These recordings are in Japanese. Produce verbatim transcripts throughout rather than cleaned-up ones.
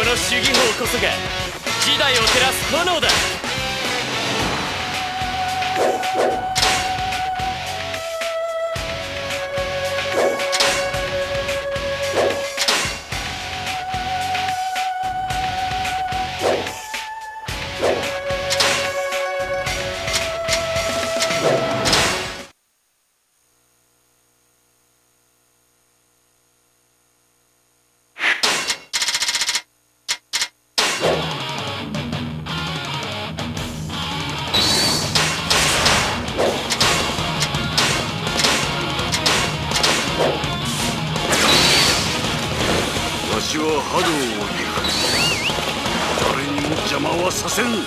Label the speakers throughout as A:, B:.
A: の主義法こそが時代を照らす炎だ。
B: 私は波動を理解する。誰にも邪魔はさせん。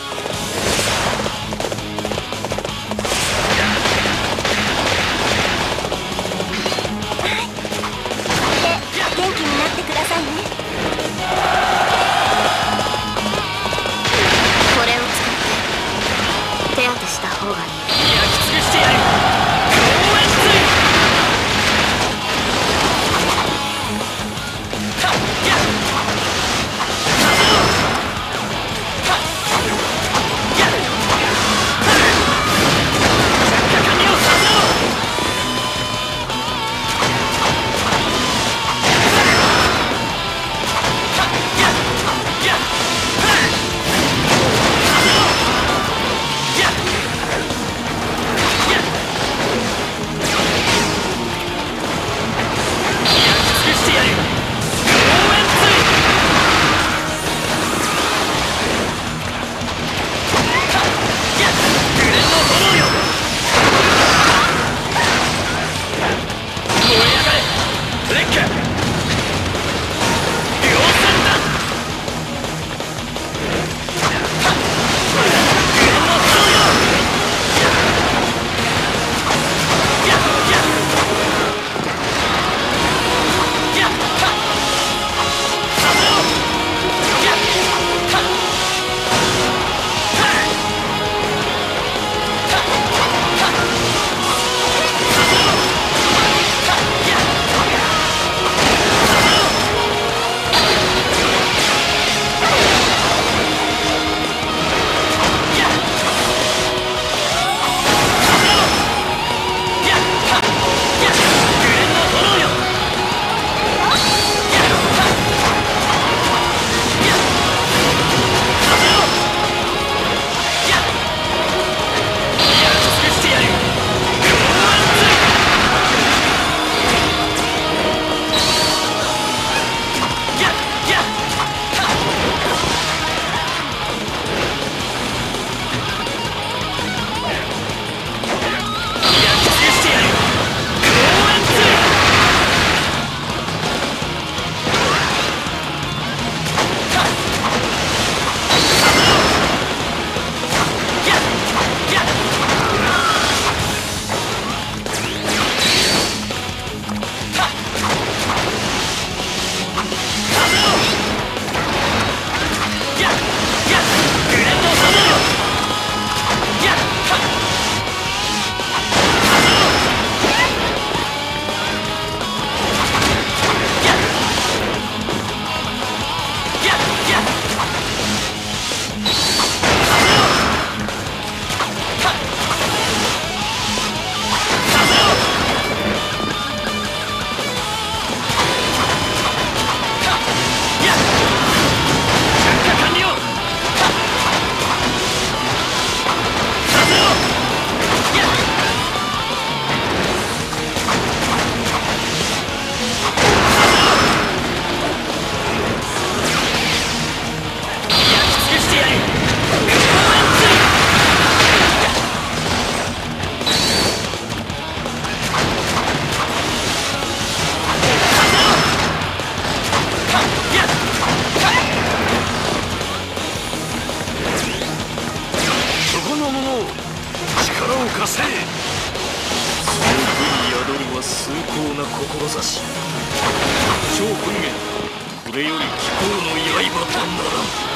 C: せ。その武に宿るは崇高な志。超本源、これより貴公の刃とならん。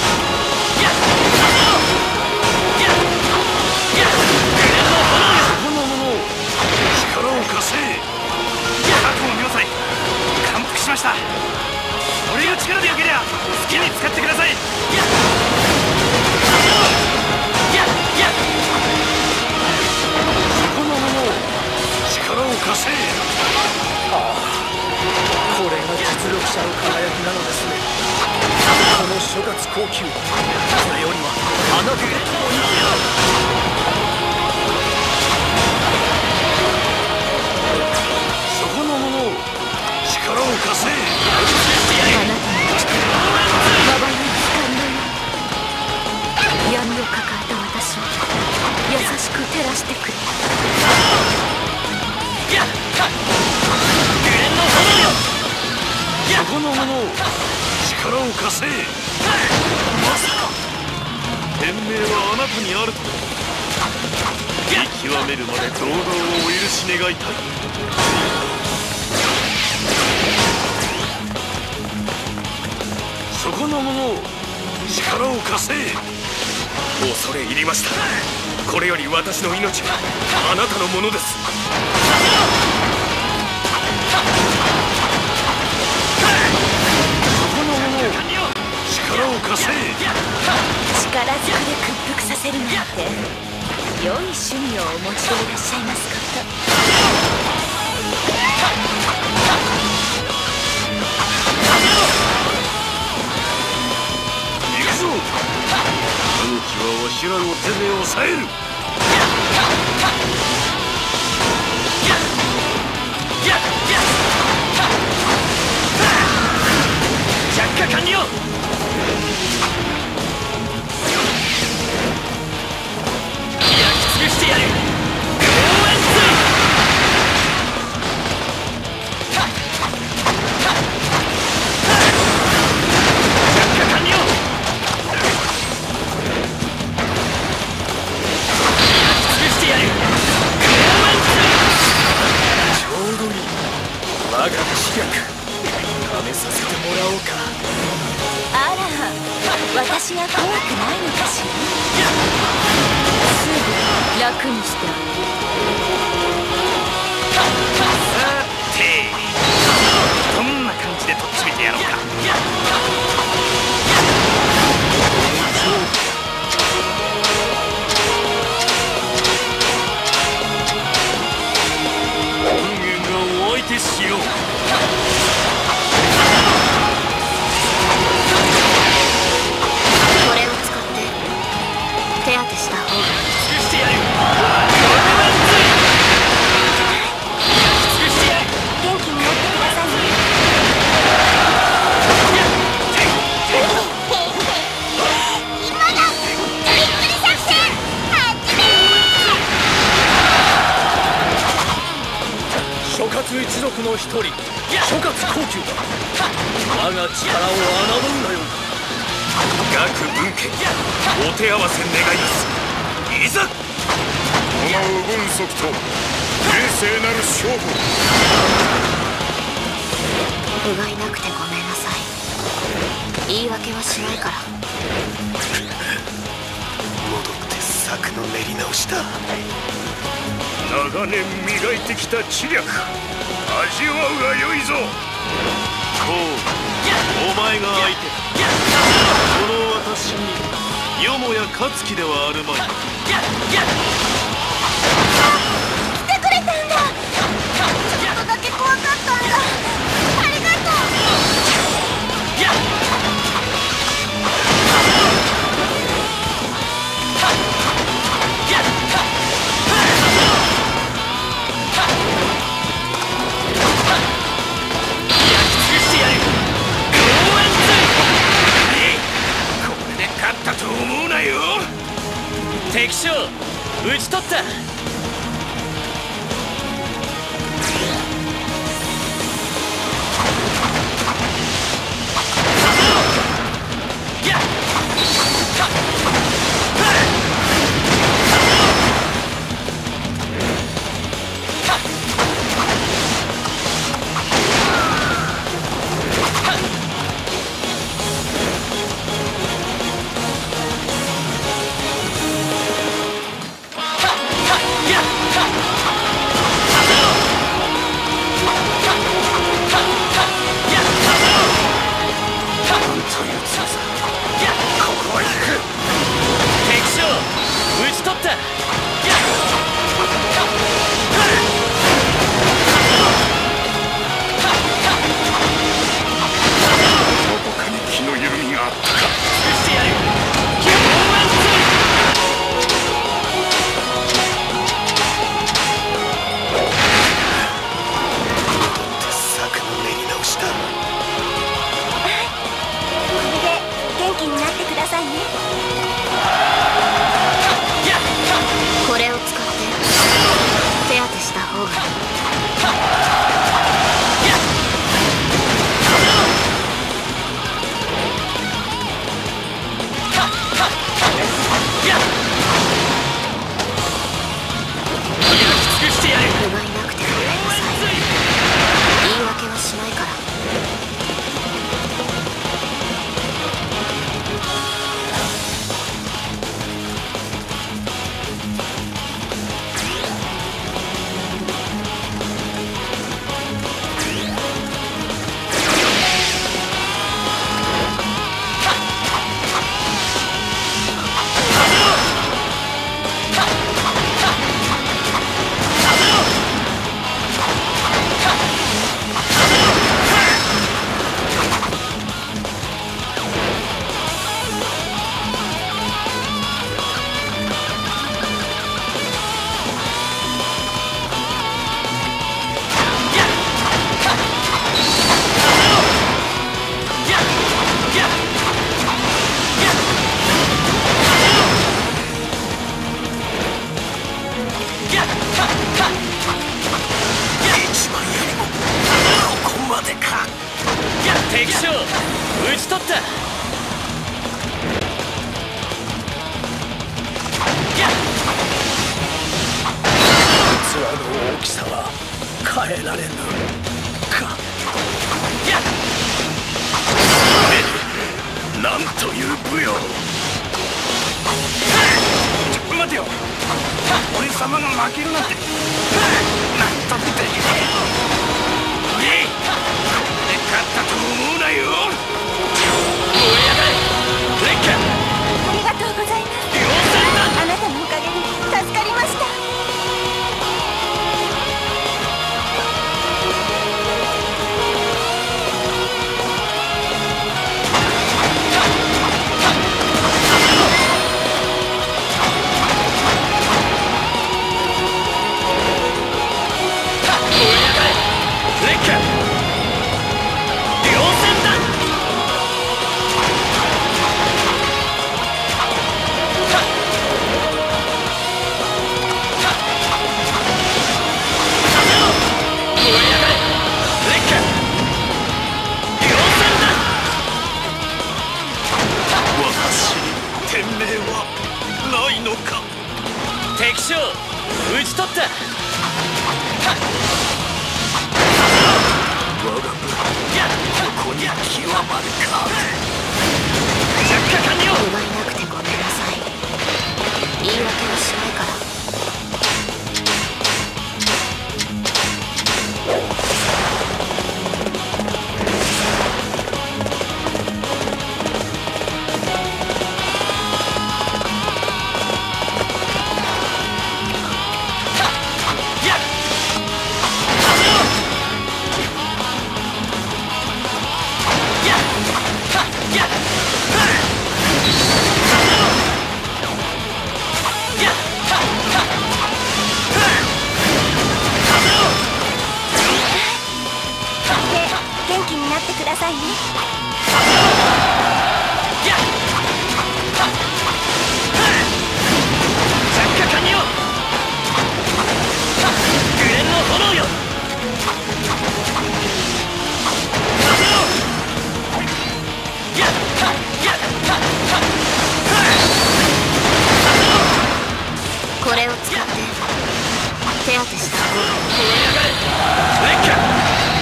C: そこの者を力を貸せ。覚悟の要塞、感服しました。堀口力でよけりゃ好きに使ってください。
B: この者を力を貸せ。
D: これが実力者の輝きなのですね。この諸葛高級、これよりはあなたと共に。
B: そこの者を力を貸せ。
E: あなたの力まばゆい光のように闇を抱えた私を優しく照らしてくれ。
B: そこの者を力を貸せ。
C: まさか天命はあなたにあると。見極めるまで堂々をお許し願いたい。
B: そこの者を力を貸せ。
C: 恐れ入りました。これより私の命はあなたのものです。
B: 力を貸せ。
E: 力ずくで屈服させるなんて良い趣味をお持ちでいらっしゃいますこと。
B: 行くぞ。兄貴はわしらの手で抑える。
A: 着火完了。焼き尽くしてやる。応援する。着火完了。焼き尽くしてやる。応援する。
D: ちょうどいい。我が知略試させてもらおうか。
E: あら、私は怖くないのかしら。すぐ楽にしてあげる。
C: さてどんな感じでとっちめてやろうか。
B: 人間がお相手しよう。
E: これを使って手当てした方が。
A: 尽くしてやる。尽くしてやる。
E: 元気になってくださいね。今だ、トリプル作戦始め。
D: 諸葛一族の一人、諸葛高級だ。我が力を侮るなよ。
C: 各分家お手合わせ願います。いざ。
B: この右軍足と平静なる勝負。
E: 不甲斐なくてごめんなさい。言い訳はしないから。
C: 戻って策の練り直しだ。
B: 長年磨いてきた知略、味わうがよいぞ。
C: こうお前が相手だ。この私によもや勝つ気ではあるまい。
E: 来てくれたんだ。ちょっとだけ怖かったんだ。ありがとう。
B: 勝ったと思うなよ。
A: 敵将討ち取った。
D: 耐えられぬか。
A: やっ
B: なんという武勇。
A: ちょ待てよ。
B: 俺様が負けるなんてなんともできねえ。えいで勝ったと思うなよ。
A: 燃え上がれレッカ。
E: ありがとうございます。
A: 両戦だ。
E: あなたのおかげで助かりました。
A: レッカ。両戦だ。燃え上がれレッカ。両戦だ。
B: 私に天命はないのか。
A: 敵将討ち取った。
B: 我が部ここに極まるか。
A: 着火完了。
E: 奪えなくてごめんなさい。言い訳はしないから。元気になってくださいね。
A: 着火完了。グレンの炎よ。
E: これを使って手当てした方が。
A: 燃え上がれレッカ。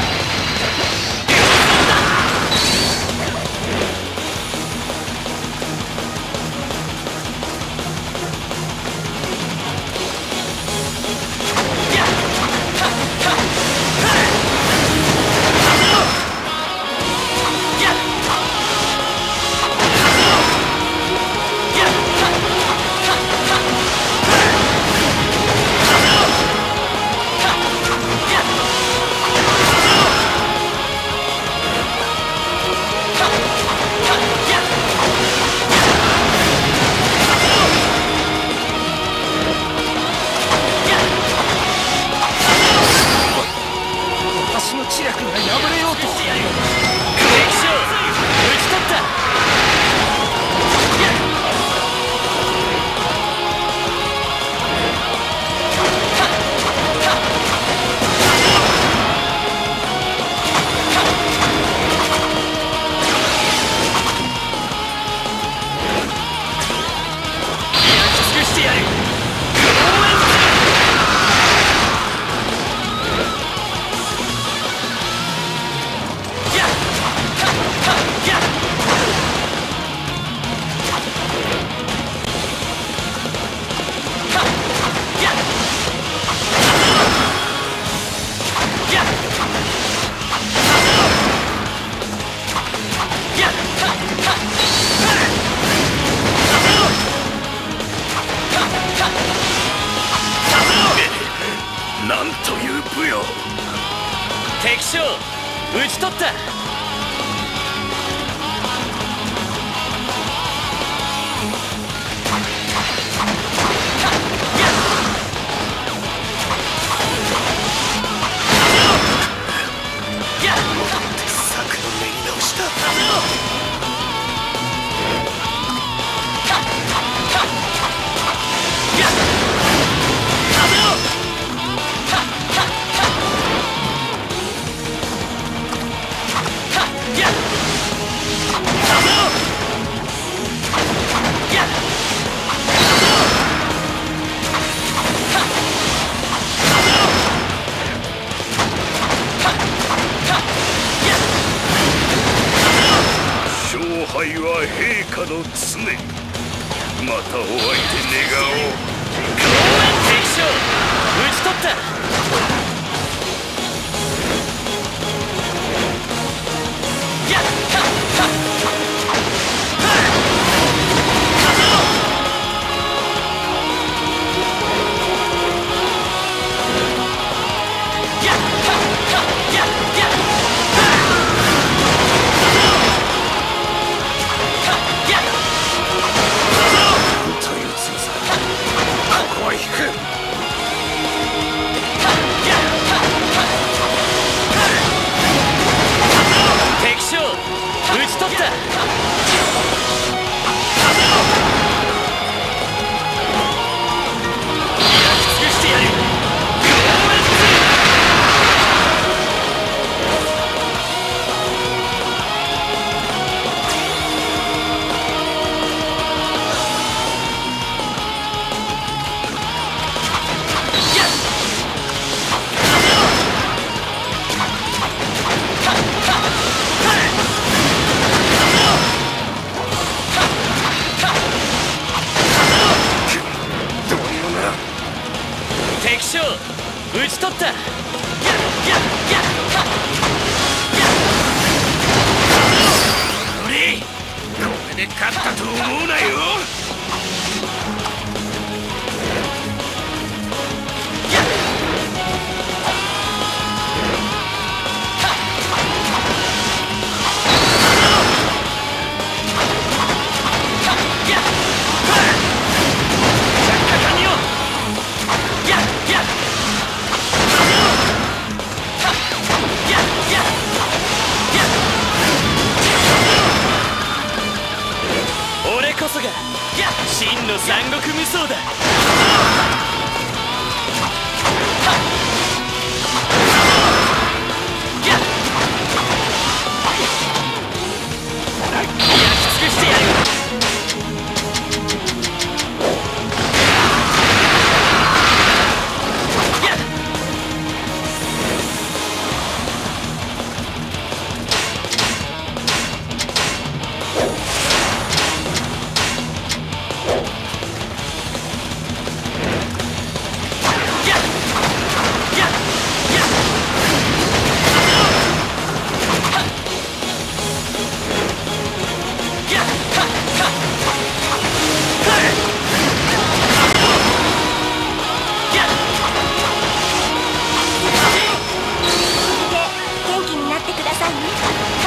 D: 私の知略が破れようと。
A: 敵将討ち取った。焼き尽くしてやる。
B: なんという武勇。
A: 敵将討ち取った。
B: 策の練り直しだ。
A: やっ
B: 敗は陛下の常。またお会いで願おう。
A: 敵将討ち取った。やっはっはっ敵将討ち取った。焼き尽くしてやる。敵将討ち取った。やっやっやっはっやっ。
B: 俺これで勝ったと思うなよ。
A: 俺こそが真の三国無双だ。焼き尽くしてやる。
E: 元気になってくださいね。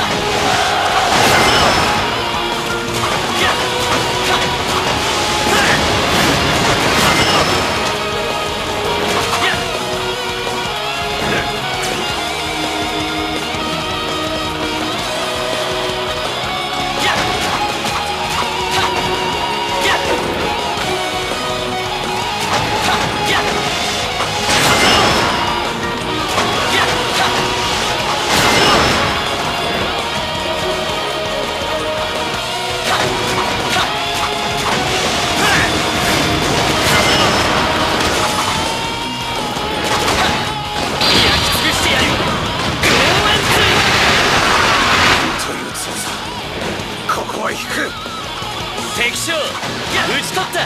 A: 敵将討ち取った。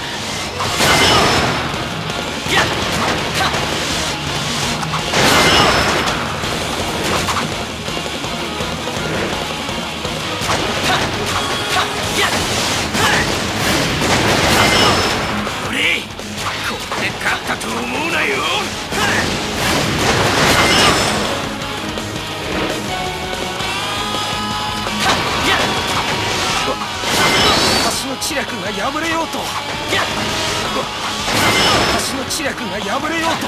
B: 俺これで勝ったと思うなよ。
D: 私の知略が破れようと私の知略が破れようと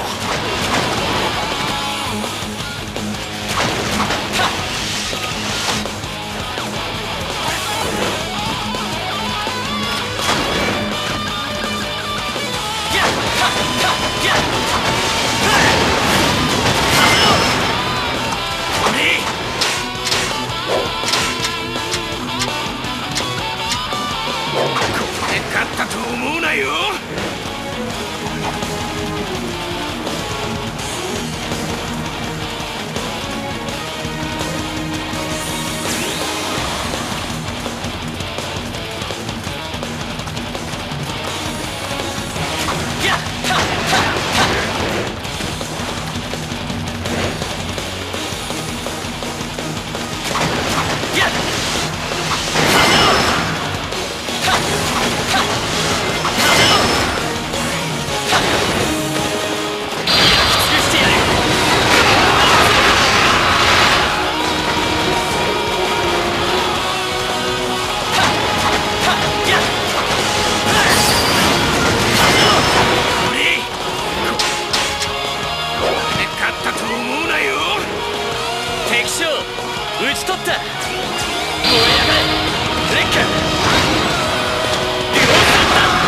B: 勝ったと思うなよ。
A: 敵将討ち取った。燃え上がれレッカ両戦だ。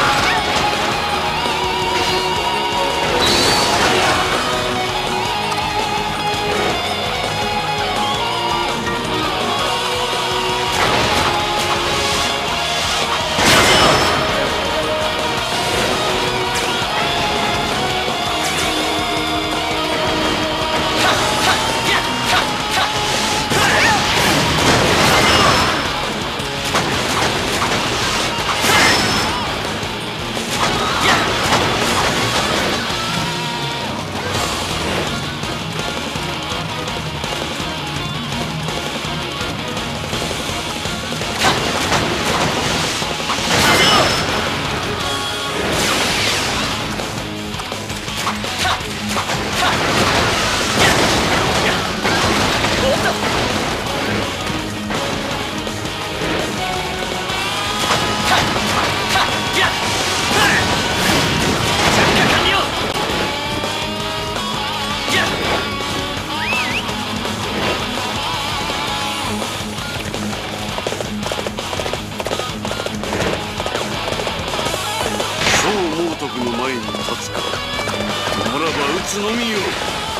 C: のみよ。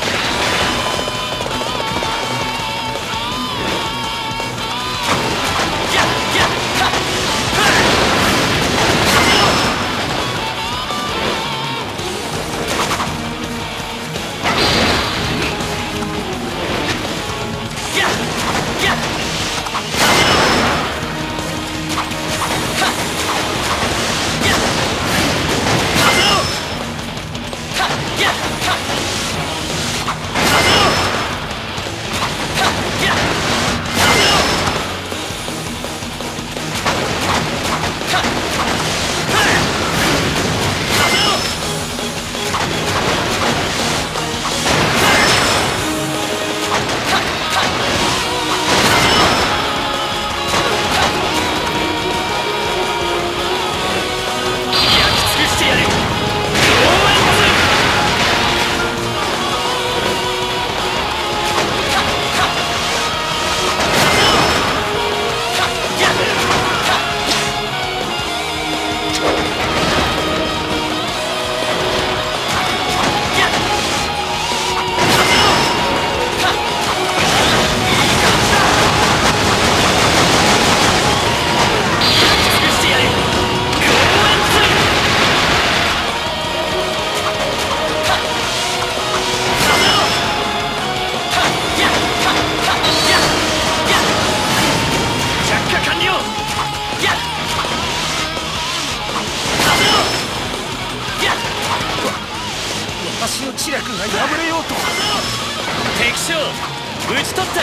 B: 私の知略が破れようと。
A: 敵将討ち取った。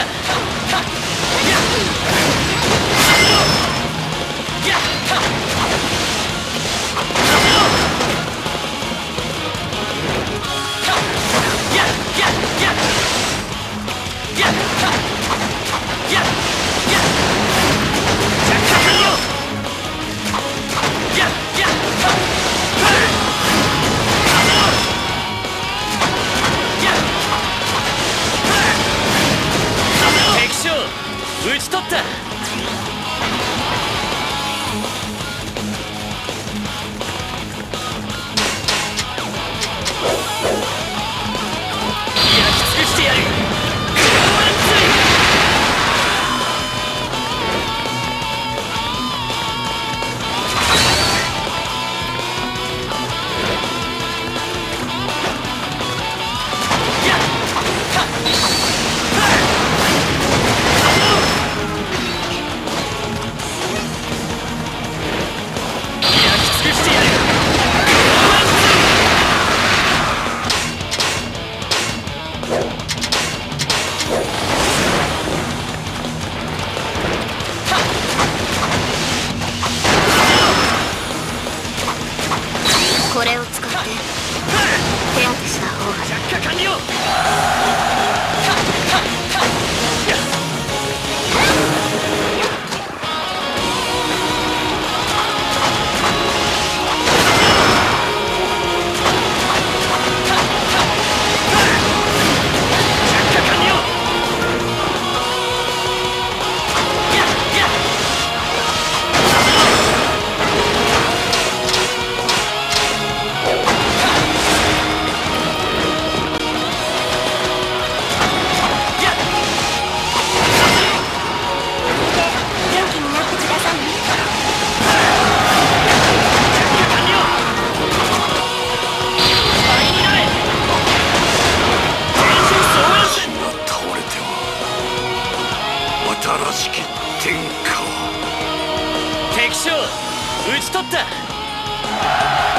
A: 討ち取った。焼き尽くしてやる。
B: らしき天下を。
A: 敵将討ち取った。